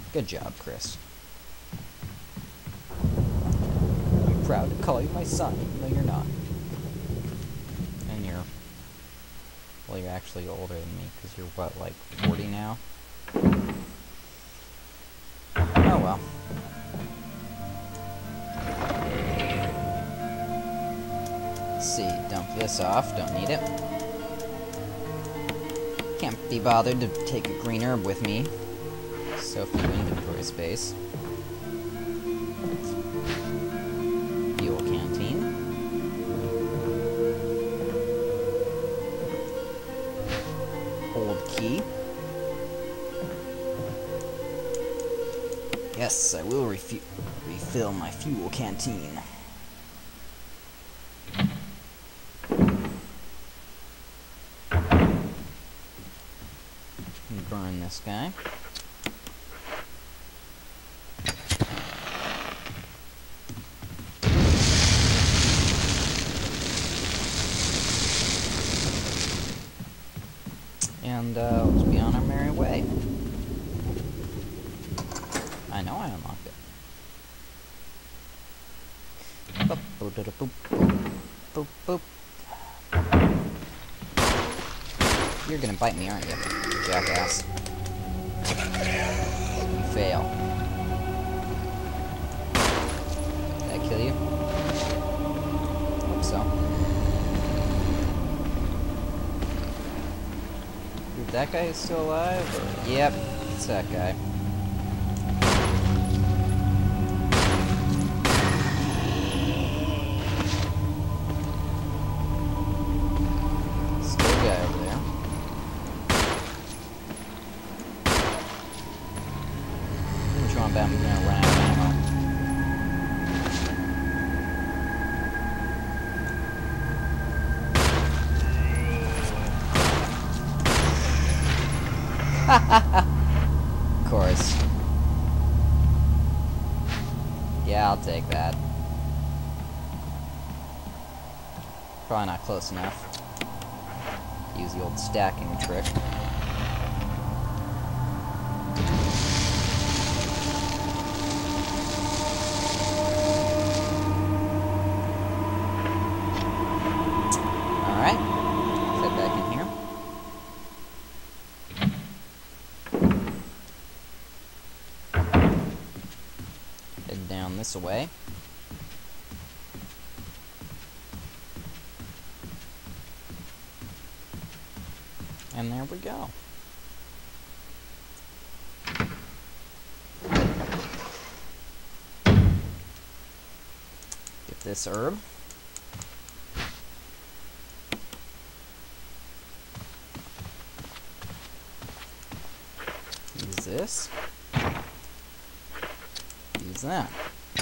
Good job, Chris. I'm proud to call you my son, even though you're not. And well, you're actually older than me, because you're, what, like 40 now? Oh well. Let's see, dump this off, don't need it. Can't be bothered to take a green herb with me. So few inventory space. Fuel canteen. Old key. Yes, I will refill my fuel canteen. Burn this guy. And let's be on our merry way. I know I unlocked it. Boop, boop, boop, boop, boop, boop. You're gonna bite me, aren't you, jackass? You fail. Did I kill you? Hope so. Is that guy still alive? Or... Yep, it's that guy. Still a guy over there. Which one? I'm gonna run out of ammo. Of course. Yeah, I'll take that. Probably not close enough. Use the old stacking trick. Alright. Head back in here. Head down this way. And there we go. Get this herb. Use this. Use that.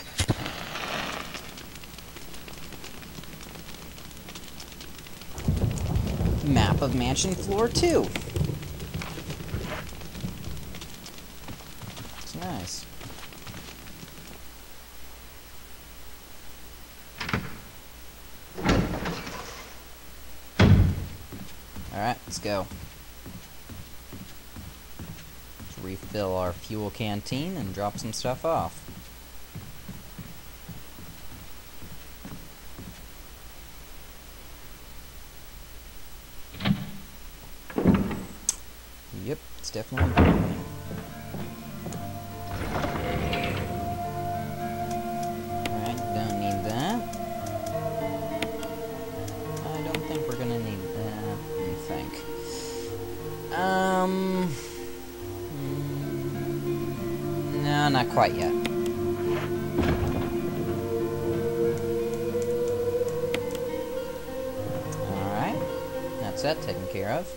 Map of Mansion Floor 2. It's nice. Alright, let's go. Let's refill our fuel canteen and drop some stuff off. Yep, it's definitely green. Alright, don't need that. I don't think we're gonna need that. Let me think. No, not quite yet. Alright, that's that taken care of.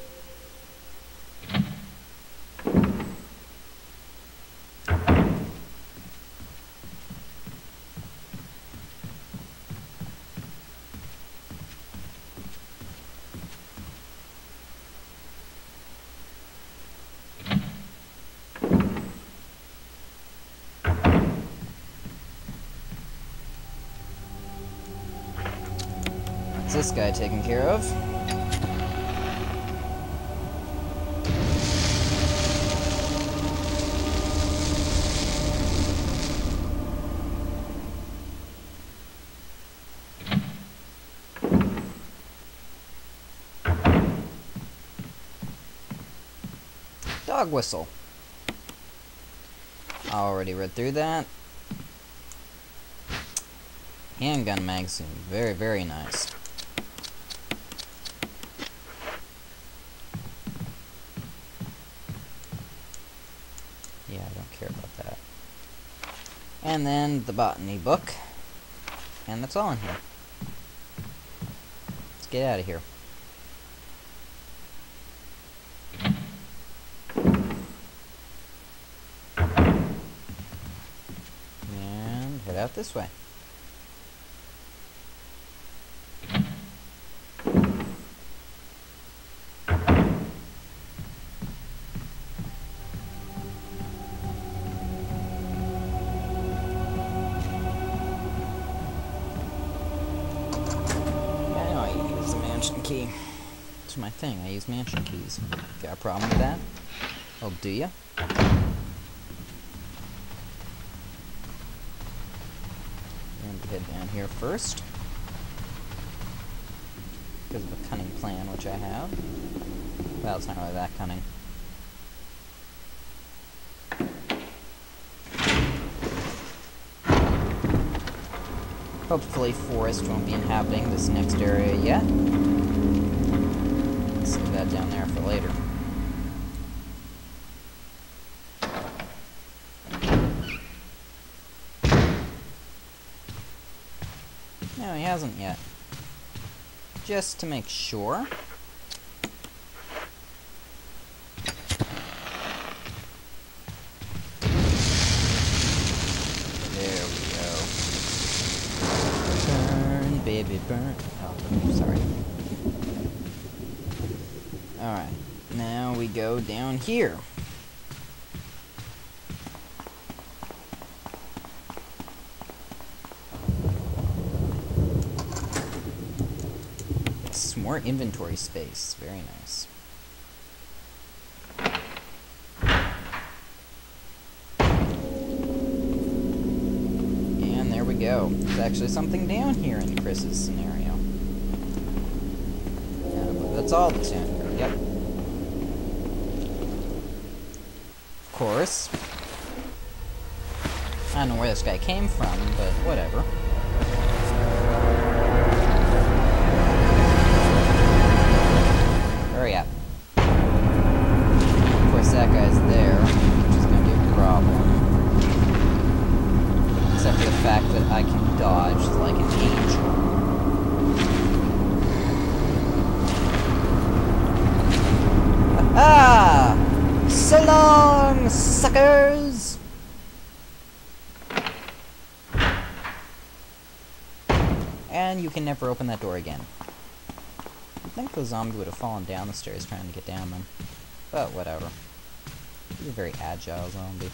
That's this guy taken care of. dog whistle. Already read through that. Handgun magazine. Very, very nice. Yeah, I don't care about that. And then the botany book. And that's all in here. Let's get out of here. And head out this way. Key. It's my thing. I use mansion keys. Got a problem with that? Oh, do ya? And head down here first. Because of a cunning plan, which I have. Well, it's not really that cunning. Hopefully, Forest won't be inhabiting this next area yet. Save that down there for later. No, he hasn't yet. Just to make sure. There we go. Burn, baby, burn. Oh, sorry. Alright, now we go down here. Yes, more inventory space. Very nice. And there we go. There's actually something down here in Chris's scenario. Yeah, but that's all that's down here. Yep. Of course. I don't know where this guy came from, but whatever. Hurry up. Of course, that guy's there, which is going to be a problem. Except for the fact that I can dodge like an angel. Ah! So long, suckers! And you can never open that door again. I think the zombie would have fallen down the stairs trying to get down them. But whatever. He's a very agile zombie.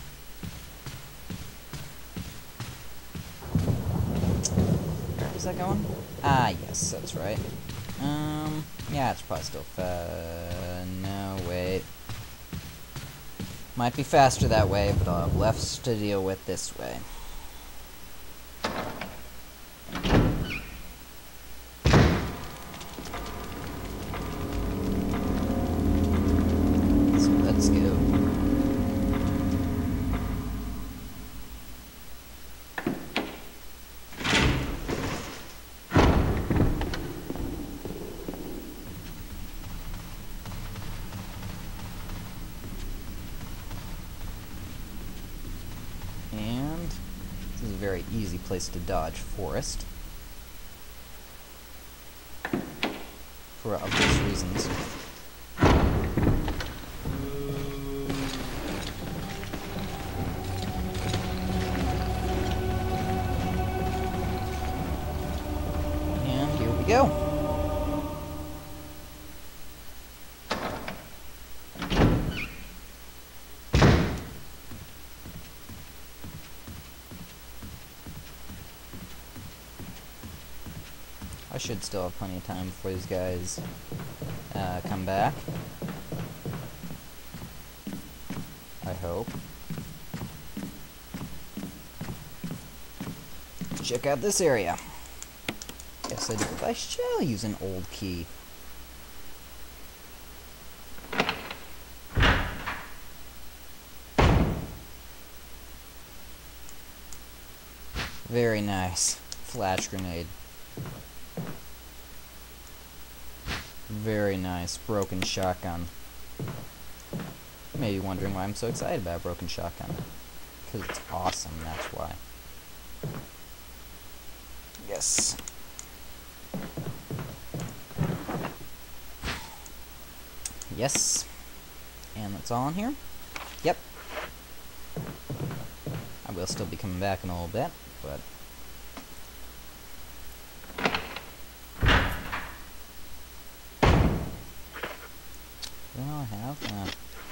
Where's that going? Ah, yes, that's right. Yeah, it's probably still no, wait. Might be faster that way, but I'll have less to deal with this way. So let's go. This is a very easy place to dodge Forest. For obvious reasons. And here we go. I should still have plenty of time before these guys come back. I hope. Check out this area. Yes, I shall use an old key. Very nice. Flash grenade. Very nice. Broken shotgun. You may be wondering why I'm so excited about broken shotgun. Because it's awesome, that's why. Yes. Yes. And that's all in here? Yep. I will still be coming back in a little bit, but... What do I have?